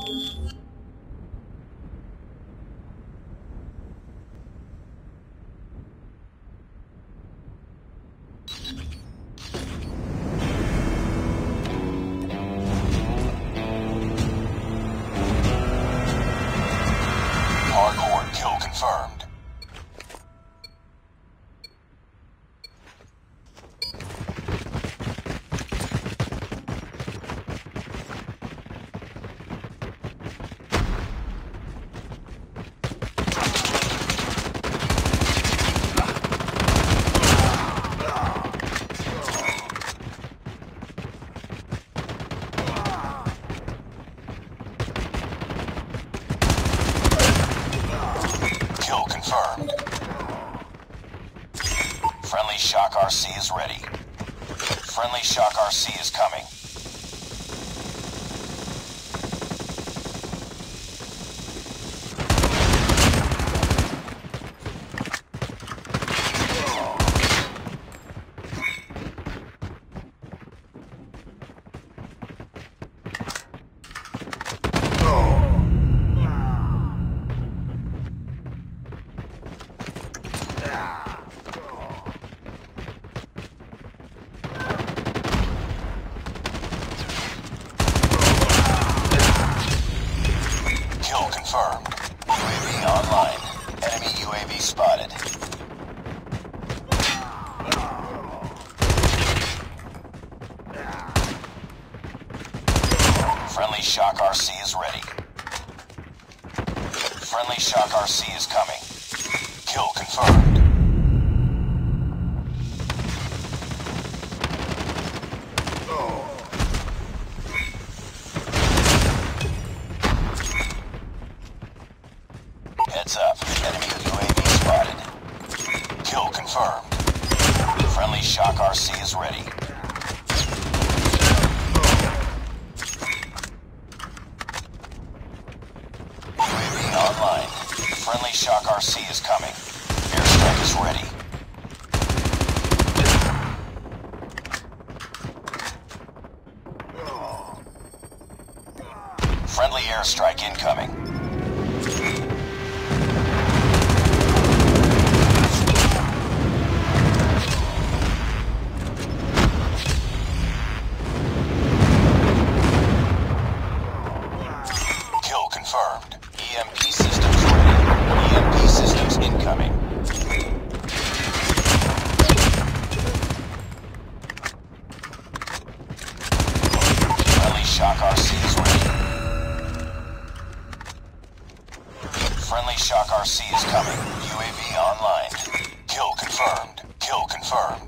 Hardcore kill confirmed. Kill confirmed. Friendly Shock RC is ready. Friendly Shock RC is coming. Kill confirmed. UAV online. Enemy UAV spotted. Friendly Shock RC is ready. Friendly Shock RC is coming. Kill confirmed. Heads up. Enemy UAV spotted. Kill confirmed. Friendly Shock RC is ready. UAV online. Friendly Shock RC is coming. Airstrike is ready. Friendly airstrike incoming. Kill confirmed. EMP systems ready. EMP systems incoming. Friendly Shock RC is ready. Friendly Shock RC is coming. UAV online. Kill confirmed. Kill confirmed.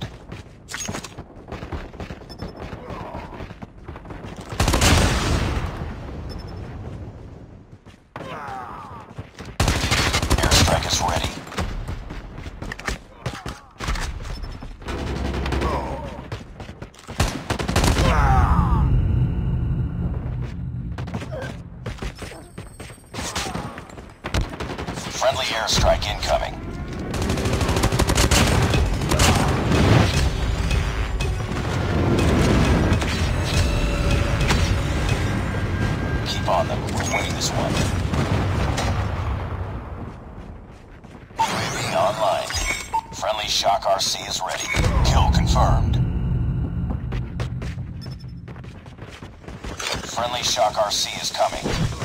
Airstrike is ready. Friendly airstrike incoming. Keep on them. We're winning this one. UAV online. Friendly Shock RC is ready. Kill confirmed. Friendly Shock RC is coming.